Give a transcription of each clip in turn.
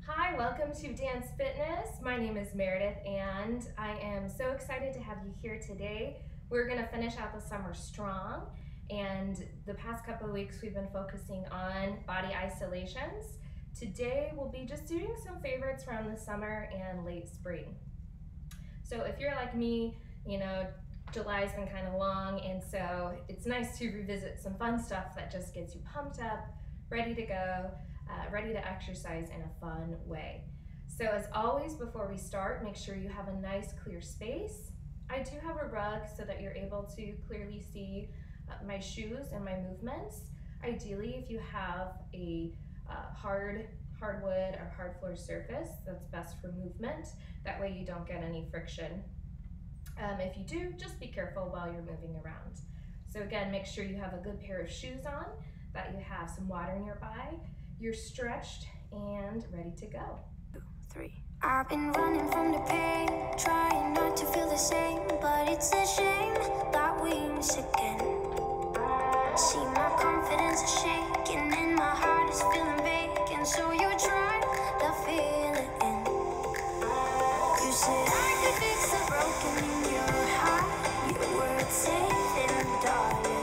Hi, welcome to Dance Fitness. My name is Meredith and I am so excited to have you here today. We're going to finish out the summer strong, and the past couple of weeks we've been focusing on body isolations. Today we'll be just doing some favorites around the summer and late spring. So if you're like me, July's been kind of long, and so it's nice to revisit some fun stuff that just gets you pumped up, ready to go. Ready to exercise in a fun way. So as always, before we start, make sure you have a nice clear space. I do have a rug so that you're able to clearly see my shoes and my movements. Ideally, if you have a hardwood or hard floor surface, that's best for movement. That way you don't get any friction. If you do, just be careful while you're moving around. So again, make sure you have a good pair of shoes on, that you have some water nearby, you're stretched and ready to go. 2, 3. I've been running from the pain, trying not to feel the same, but it's a shame that we miss again. See, my confidence is shaking and my heart is feeling vacant, so you try to feel it in. You said I could fix the broken in your heart. Your words saving, darling.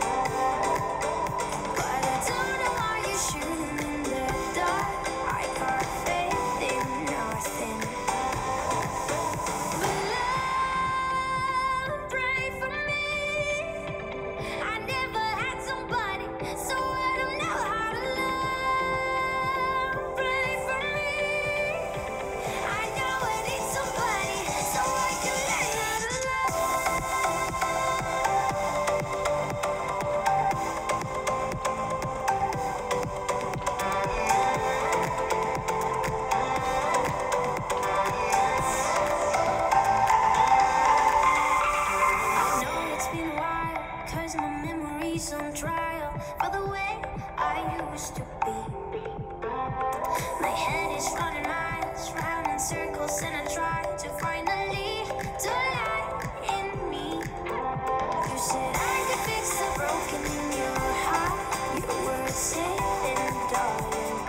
On trial for the way I used to be. My head is running miles round in circles, and I try to finally light in me. You said I could fix the broken in your heart. Your words saving, darling.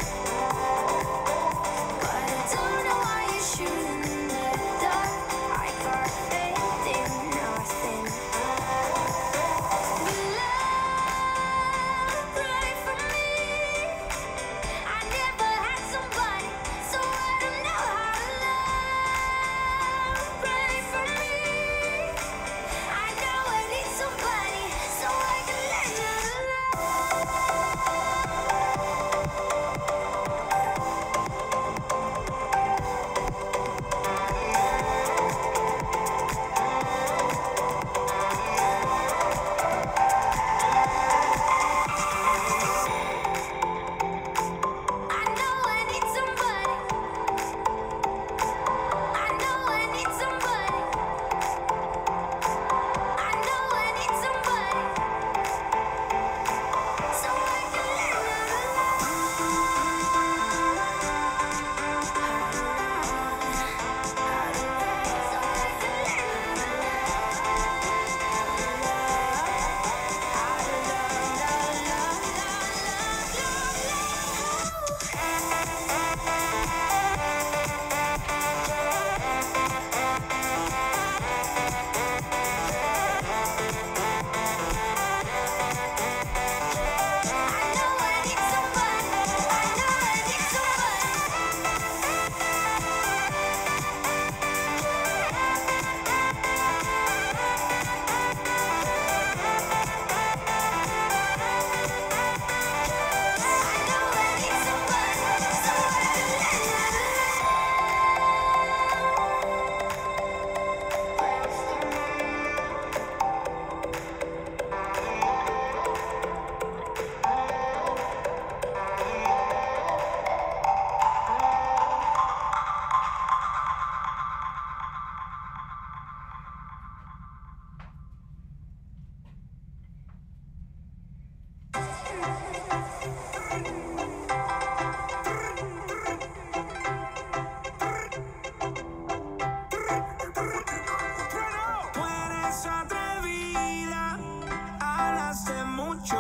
But I don't know why you're shooting in the dark. I got faith in nothing.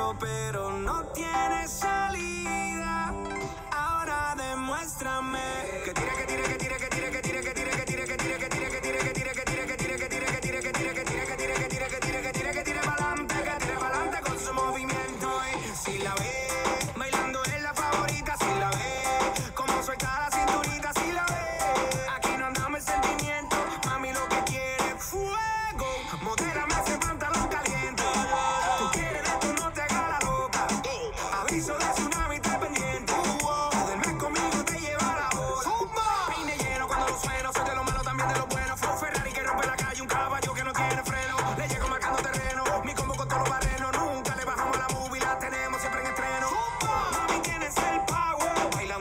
Pero no tiene salida. Ahora demuéstrame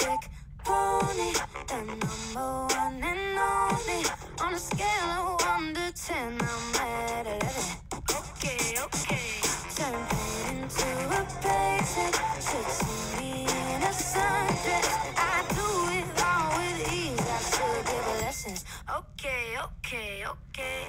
trick pony, the number one and only. On a scale of 1 to 10, I'm at 11. Okay, okay. Turn pain into a paycheck. Should see me in a sundress. I do it all with ease. I should give her lessons. Okay, okay, okay.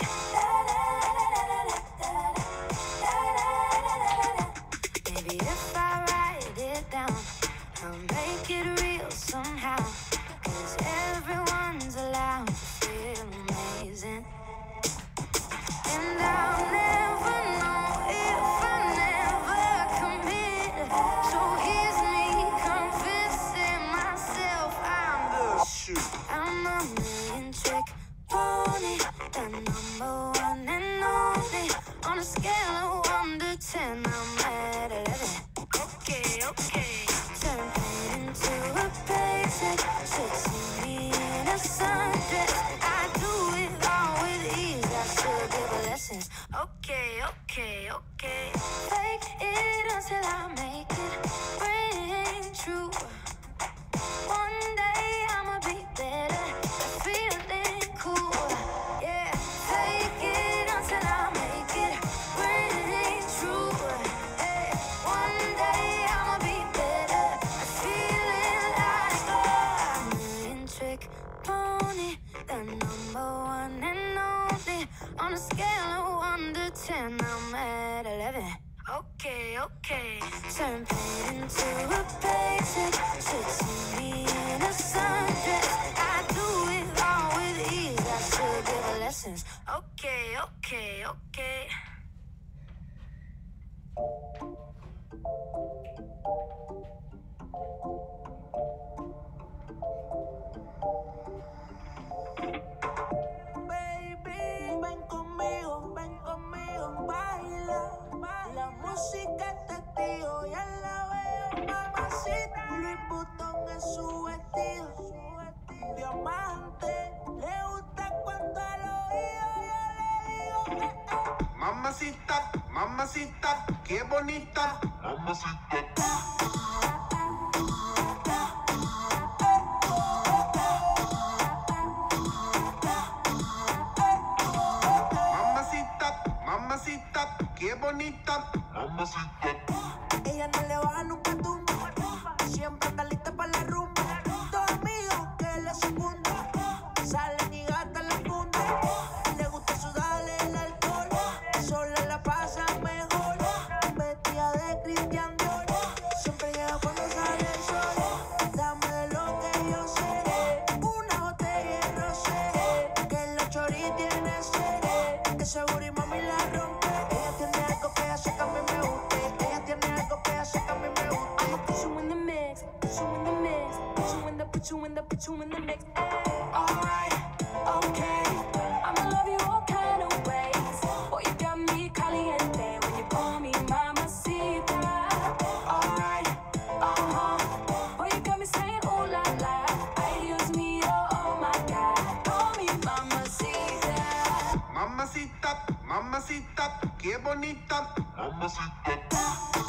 Maybe if I write it down, I'll make it real somehow. 'Cause everyone's allowed to feel amazing. And I'll never know if I never commit. So here's me convincing myself I'm a million trick pony, the number one and only. On a scale of 1 to 10, I'm at 11. Okay, okay. Turn pain into a paycheck. Should see me in a sundress. I do it all with ease. I should give her lessons. Okay, okay, okay. Fake it until I make it ring true. One day I'ma be better, feeling cool. Yeah, fake it until I make it ring true. Hey, one day I'ma be better, feeling like a million trick pony, the number one and only. On a scale of 1 to 10, I'm at 11. Okay, okay. Turn pain into a paycheck. Should see me in a sundress. I do it all with ease. I should give her lessons. Okay, okay, okay. Baby, ven conmigo, baila. La música es testigo, ya la veo, mamacita. Louis Vuitton es su vestido, diamante. Le gusta cuando al oído yo le digo Mamacita, mamacita, qué bonita. Mamacita. Mamacita, qué bonita. Mamacita. Ella no le baja nunca tumba, siempre está lista para la rumba. Dos amigos que le secundan, salen y gastan la funda. Le gusta sudarle el alcohol, sola la pasa mejor. Vestida de Christian Dior, siempre llega cuando sale el sol. Dame de lo que yo sé, una botella de rosé, que la chori tiene sed, que seguro y mami la rompe. Ella tiene algo que hace que a mí me guste. Ella tiene algo que hace que a mí me guste. I'ma put you in the mix, put you in the mix, put you in the, put you in the, put you in the mix. Alright, okay. I'ma love you all kind of ways. Boy, you got me caliente when you call me mamacita. Alright, Boy, you got me saying ooh la la. Ay, Dios mío, oh my God. Call me mamacita. Mamacita, mamacita, qué bonita. Mamacita.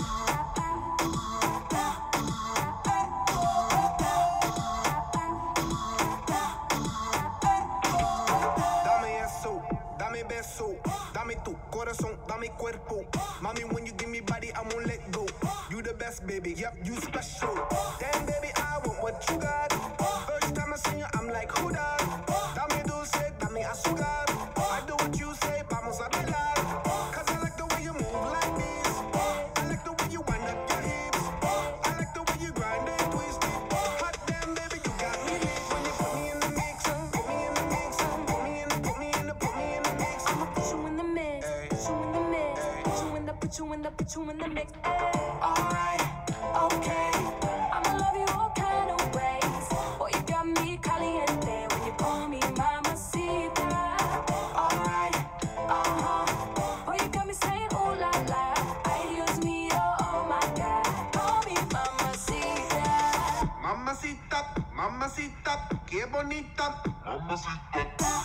Dame eso, dame beso, dame tu corazón, dame cuerpo. Mommy, when you give me body, I won't let go. You the best, baby, yep, you special. Damn, baby, I want what you got. First time I see you, I'm like, who that? Dame dulce, dame azúcar. I do what you say, vamos a bailar. 'Cause I like the way you move like this. I like the way you wind up your hips. I like the way you grind and twist it. Hot damn, baby, you got me lit. When you put me in the mix, put me in the mix, put me in the mix. I'ma put you in the mix, put you in the mix, put you in the, put you in the, put you in the mix. alright, okay. I'ma love you all kind of ways. Boy, you got me caliente when you call me mamacita. Alright, Boy, you got me saying ooh la la. Ay, Dios mío, oh my God. Call me mamacita. Mamacita, mamacita, qué bonita. Mamacita.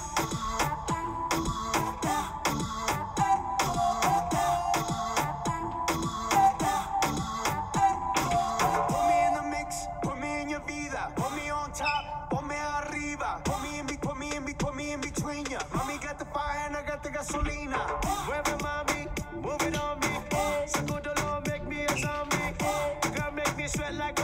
Put me in the mix, put me in your vida.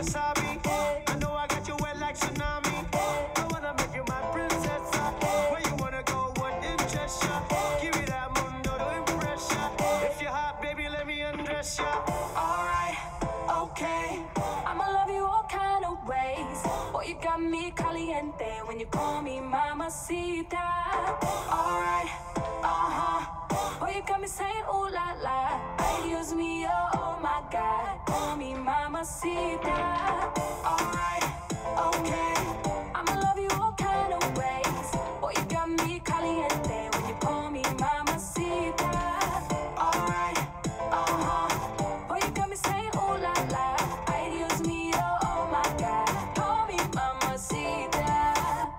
wasabi. I know I got you wet like tsunami. I wanna make you my princess. Where you wanna go, what interests ya? Give me that mundo to impress ya. If you're hot, baby, let me undress ya. Alright, okay. I'ma love you all kind of ways. Boy, you got me caliente when you call me mamacita. Alright, boy, you got me saying ooh la la. Ay, Dios mío, oh my God. Call me mamacita. Alright, okay. I'ma love you all kind of ways. Boy, you got me caliente when you call me mamacita. Alright, boy, you got me saying ooh la la. Ay, Dios mío, oh my God. Call me mamacita.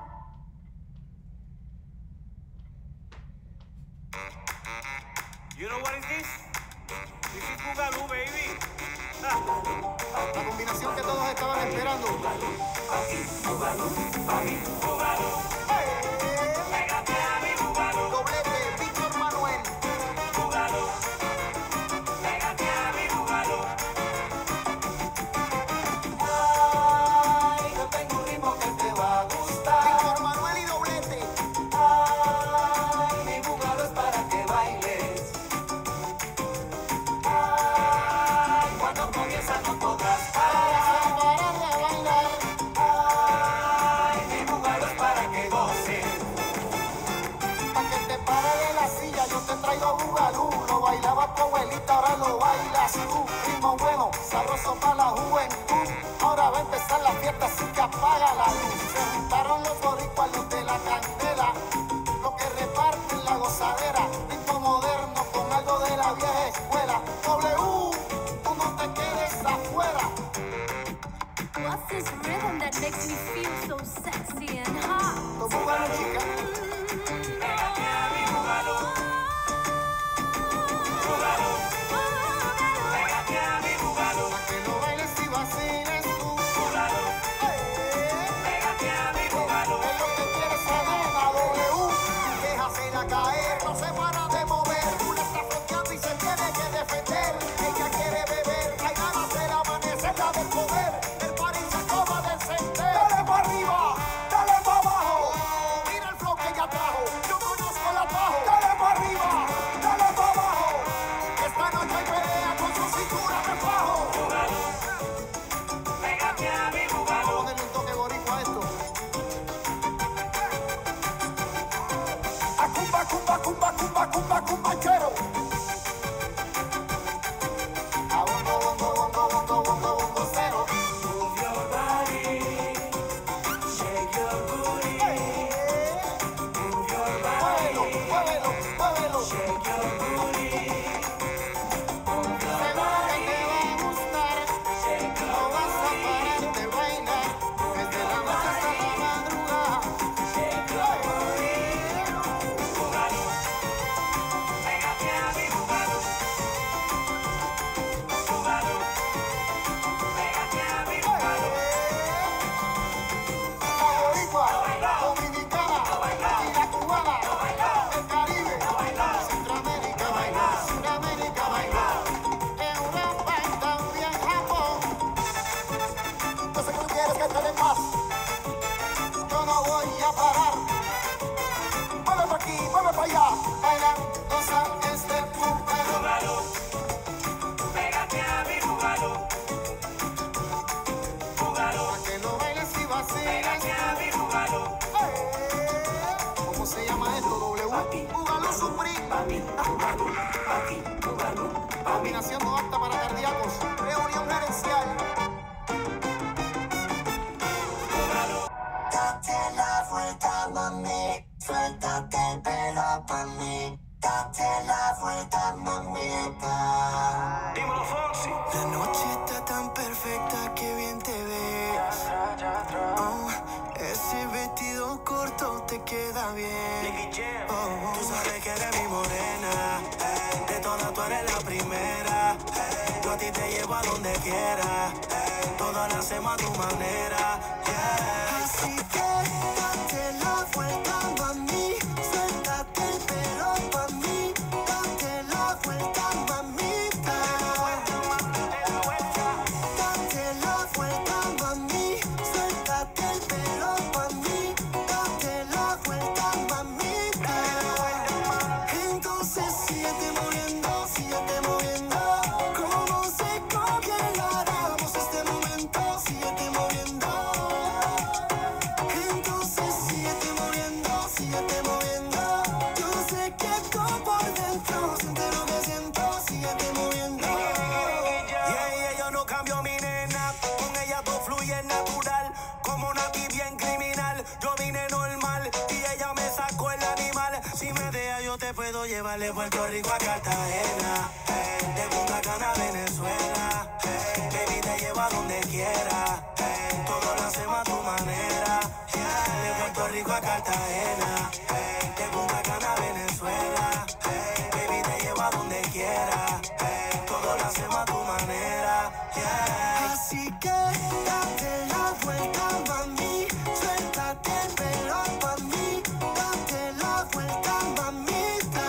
You know what is this? This is Boogaloo, baby. La combinación que todos estaban esperando. Doblete, Víctor Manuel. Ay, yo tengo un ritmo que te va a gustar. Víctor Manuel y doblete. Ay, mi búgalo es para que bailes. Ay, cuando comienza no podrás parar. Parar de bailar. Ay, mi búgalo es para que goces. Pa' que te pare de la silla, yo te traigo bugalú. Lo bailaba tu abuelita, ahora lo bailas tú. Ritmo bueno, sabroso para la juventud. Ahora va a empezar la fiesta, así que apaga la luz. Se juntaron los boricuas, los de la candela, los que reparten la gozadera. Ritmo moderno con algo de la vieja escuela. W, tú no te quedes afuera. What's this rhythm that makes me feel so sexy and hot? Los bugalos, chicas. Pégate a mi búgalo. Búgalo. Pégate a mi búgalo. Pa' que lo bailes y vaciles tú. Búgalo. Pégate a mi búgalo. Es lo que quieres saber, la W. Déjasela caer, no se para de mover. Una está fronteando y se tiene que defender. Ella quiere beber, hay ganas de amanecerla del poder. El party se acaba de encender. Dale para arriba, dale para abajo. Mira el flow que ella trajo, yo conozco el atajo. Dale para arriba, dale para abajo. Esta noche hay pelea con su cintura de fajo. Búgalo. Pégate a mi búgalo. Ponle un toque boricua a esto. Acumba, cumba, cumba, cumba, cumba, cumbanchero. A bongo, bongo, bongo, bongo, bongo, bongo cero. Move your body. Shake your booty. Move your Muévelo, body. muévelo, muévelo. Shake your booty. Move your Seguro que body. te va a gustar. Shake No your vas a parar booty. de bailar. Desde la noche hasta la madrugada. Shake your booty. Búgalo. Pégate a mi búgalo. Búgalo. Pégate a mi búgalo. La boricua, dominicana, y la cubana, el Caribe, Centroamérica, Suramérica, Europa y también Japón. Yo sé que tú quieres que te dé más. Yo no voy a parar. Mueve para aquí, mueve para allá. Baila, goza este mujer. Búgalo. Pégate a mi búgalo. Búgalo. Pa' que lo bailes y vaciles. Pégate a mi búgalo. ¿Cómo se llama esto? W. Búgalo Supreme. Combinación no apta para cardíacos. Reunión gerencial. Date la vuelta, mami. Suéltate el pelo pa' mí. Date la vuelta, mamita. Dímelo, Fonsi. La noche está tan perfecta que bien te ves. Oh, ese vestido corto te queda bien. Oh, tú sabes que eres mi morena. De todas tú eres la primera. Yo a ti te llevo a donde quiera. Todo lo hacemos a tu manera. Yeah. Así que date la vuelta, mami. Suéltate el pelo pa' mí. Date la vuelta, mamita. Date la vuelta, bien natural, como una bien criminal. Yo vine normal y ella me sacó el animal. Si me deja yo te puedo llevar de Puerto Rico a Cartagena, de Punta Cana a Venezuela, baby te llevo a donde quiera, todo lo hacemos a tu manera, de Puerto Rico a Cartagena, de Punta Cana a Venezuela, baby te llevo a donde quiera, todo lo hacemos a tu manera, Así que date la vuelta, mami, suéltate el pelo pa' mí, date la vuelta, mamita.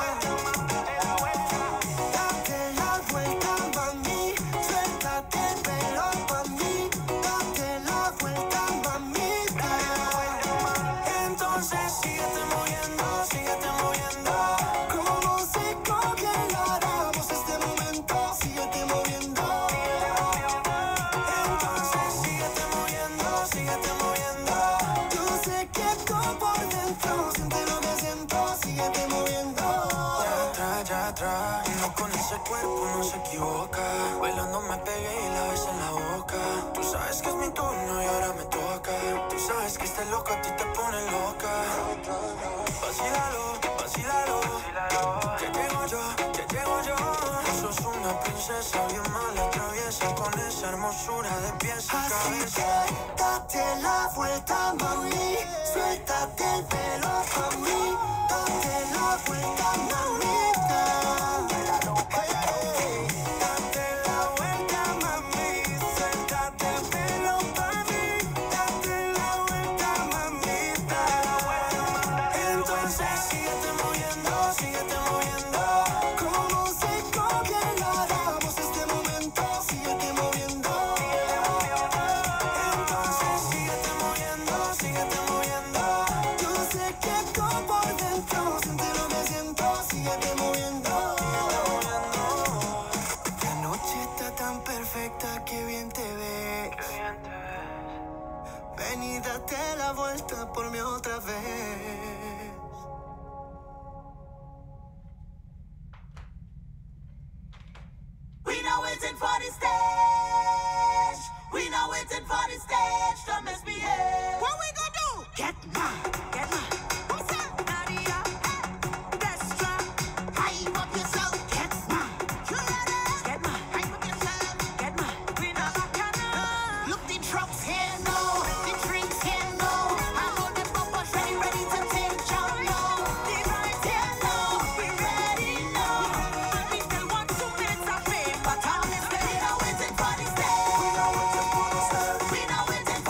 Date la vuelta, mami, suéltate el pelo pa' mí, date la vuelta, mamita. Entonces síguete moviendo, síguete moviendo. Como si congeláramos este momento, síguete moviendo. Entonces síguete moviendo, síguete moviendo. Yo sé que todo por dentro siente lo que siento, síguete moviendo. Ya atrás, y no con ese cuerpo no se equivoca. Bailando me pegué y la ves en la boca. Tú sabes que es mi turno y ahora me toca. Tú sabes que este loco a ti te pone loca. Vacílalo, vacílalo. Que llego yo, que llego yo. Sos una princesa bien mala, traviesa con esa hermosura de pies a cabeza. Así que date la vuelta, mami, suéltate el pelo pa' mí, date la vuelta, mamita. Hey, date la vuelta, mami, suéltate el pelo pa' mí, date la vuelta, mamita. Entonces síguete moviendo, síguete moviendo. Como si congeláramos este momento, síguete moviendo. Entonces síguete moviendo, síguete moviendo. Yo sé que todo por dentro siente lo que siento, síguete moviendo. La noche está tan perfecta, que bien te ves. Ven y date la vuelta por mí otra vez. We know it's in for the stage. We know it's in for the stage. Don't misbehave. What we gonna do? Get mad, get mad. What's up, Nadia? Hey, let's try. Hype up yourself. Get mad. You ready? Get mad. Hype up yourself. Get mad. We not back now. Look, the trucks here now. The drinks here now. I'm on the bumper, ready to take charge now. The rides here now. We ready now. And we still want 2 minutes of fame, but time is ready. We know it's in for the stage. We know it's in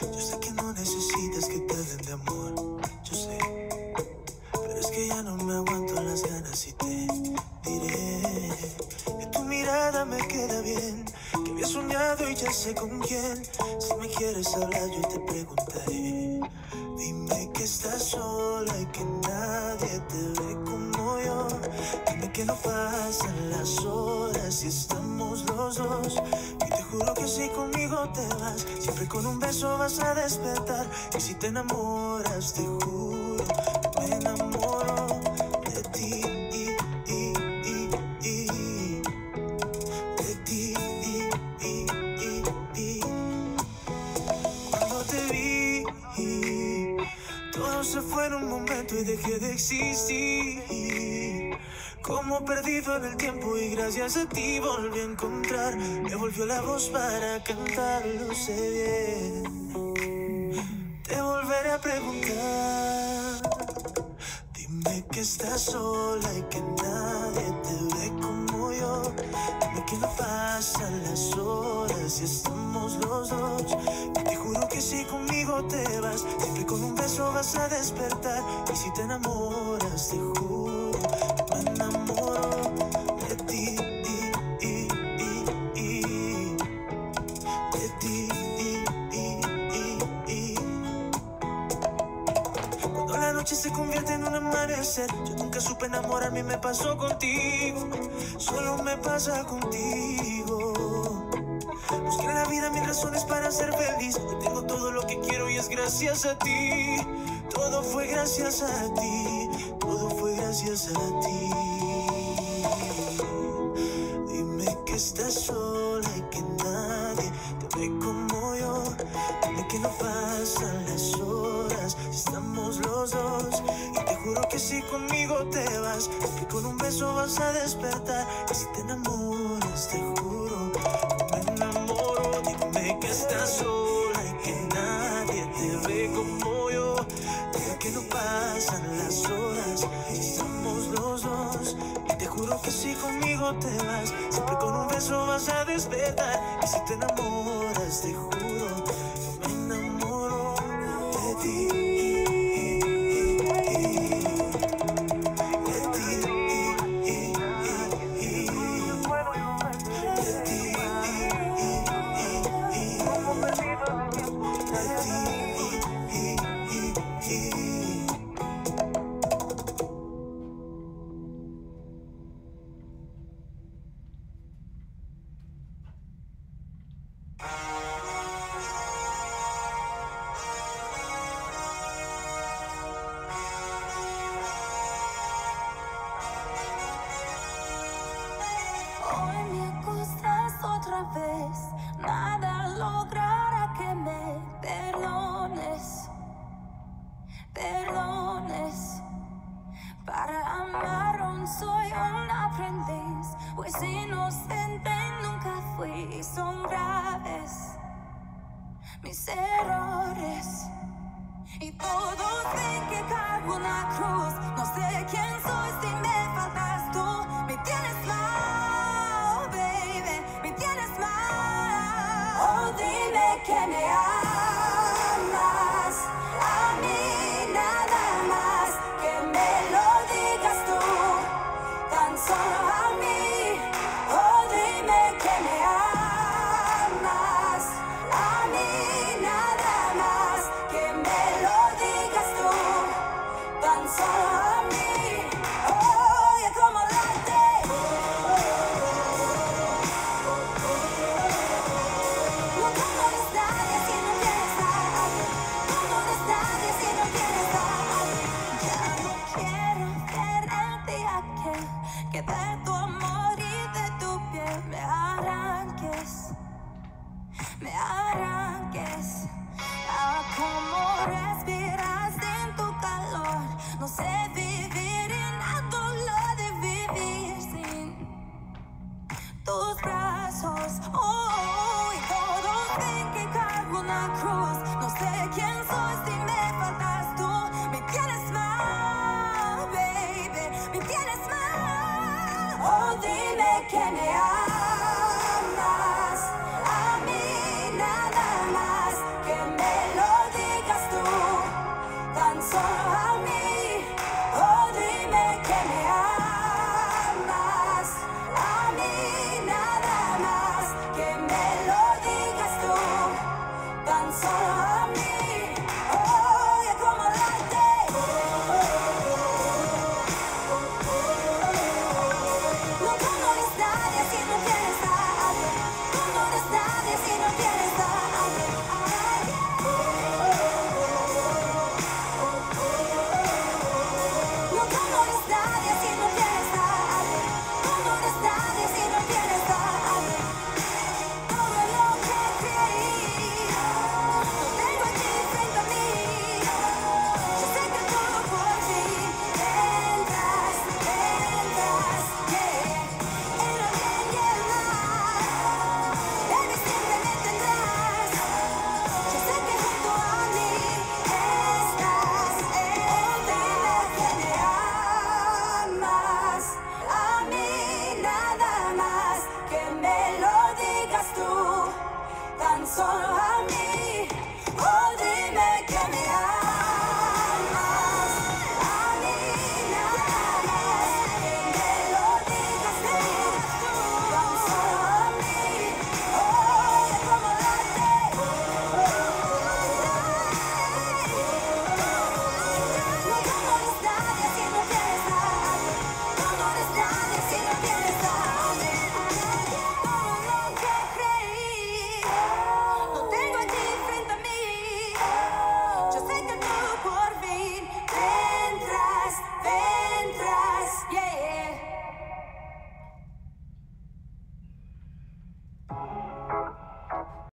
Yo sé que no necesitas que te den de amor, yo sé. Pero es que ya no me aguanto las ganas y te diré que tu mirada me queda bien, que había soñado y ya sé con quién. Si me quieres hablar yo te preguntaré. Dime que estás sola y que nadie te ve como yo. Dime que no pasan las horas si estamos los dos. Y te juro que si conmigo te vas, siempre con un beso vas a despertar. Y si te enamoras, te juro que me enamoro de ti. De ti. Cuando te vi, todo se fue en un momento y dejé de existir. Como perdido en el tiempo y gracias a ti volví a encontrar. Me volvió la voz para cantar, lo sé bien. Te volveré a preguntar. Dime que estás sola y que nadie te ve como yo. Dime que no pasan las horas y estamos los dos. Y te juro que si conmigo te vas, siempre con un beso vas a despertar. Y si te enamoras, te juro que me enamoro de ti. De ti. Cuando la noche se convierte en un amanecer, yo nunca supe enamorarme y me pasó contigo. Solo me pasa contigo. Busqué en la vida mil razones para ser feliz. Hoy tengo todo lo que quiero y es gracias a ti. Todo fue gracias a ti. Todo fue gracias a ti. Dime que estás sola y que nadie te ve como yo. Dime que no pasan las horas si estamos los dos. Y te juro que si conmigo te vas, que con un beso vas a despertar. Y si te enamoras, te juro que me enamoro. Dime que estás sola y que nadie te ve como yo. Dime que no pasan las horas si estamos los dos. Y te juro que si conmigo te vas, siempre con un beso vas a despertar. Y si te enamoras, te juro que me enamoro de ti. Hoy me acusas otra vez, nada logrará que me perdones, perdones. Para amar aún soy un aprendiz, pues inocente nunca fui. Son graves mis errores y todos ven que cargo una cruz. No sé quién soy si me faltas tú. Me tienes mal, baby, me tienes mal. Oh, dime que me amas, a mí nada más. Que me lo digas tú, tan solo a mí. Oh, dime que me amas, a mí nada más. Que me lo digas tú, tan solo a mí. Oh, yeah, como late. No, tú no eres nadie si no tienes a alguien. Tú no eres nadie si no tienes a alguien. Ya no quiero ver el día que de tu amor y de tu piel me arranques. Me arranques. Ah, cómo respiras en tu calor. No sé vivir y nada lo de vivir sin tus brazos. Oh, y todos ven que cargo una cruz. No sé quién soy si me faltas tú. Me tienes mal, baby, me tienes mal. Oh, dime que me amas.